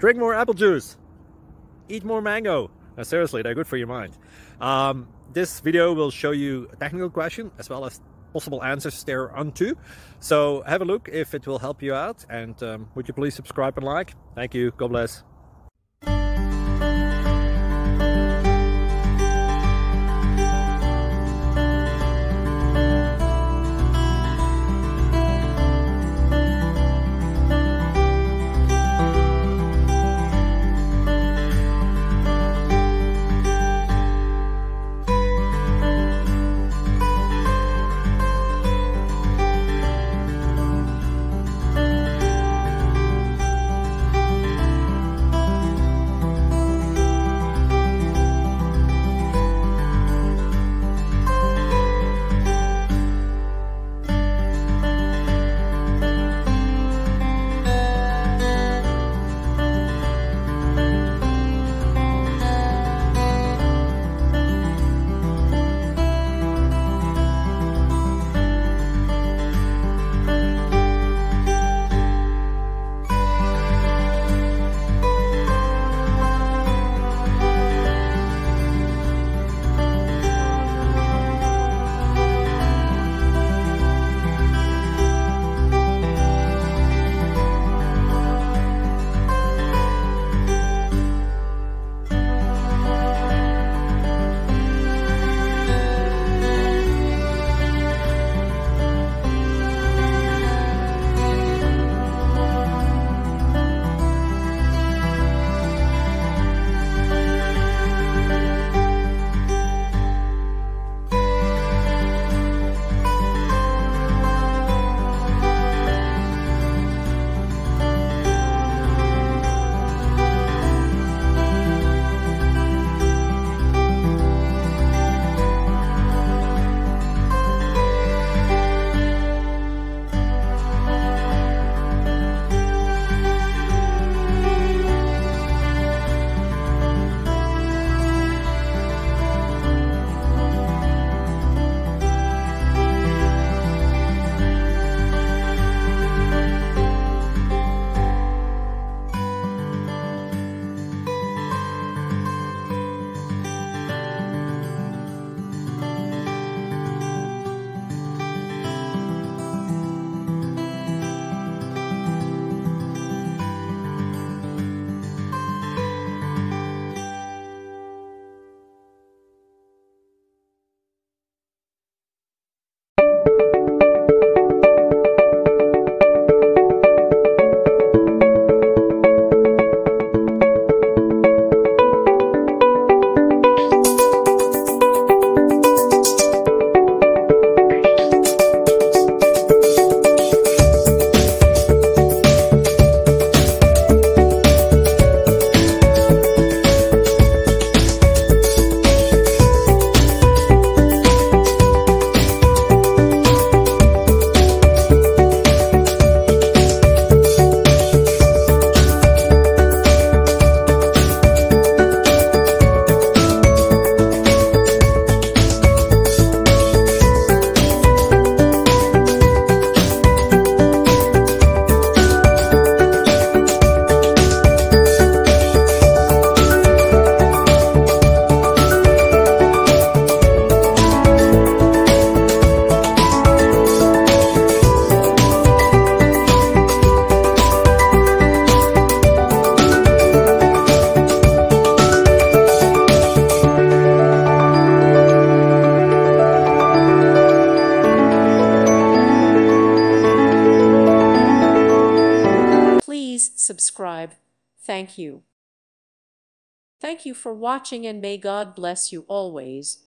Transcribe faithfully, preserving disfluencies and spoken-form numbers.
drink more apple juice, eat more mango. Now, seriously, they're good for your mind. Um, this video will show you a technical question as well as possible answers thereunto. So have a look if it will help you out, and um, would you please subscribe and like? Thank you. God bless. subscribe. Thank you. Thank you for watching, and may God bless you always.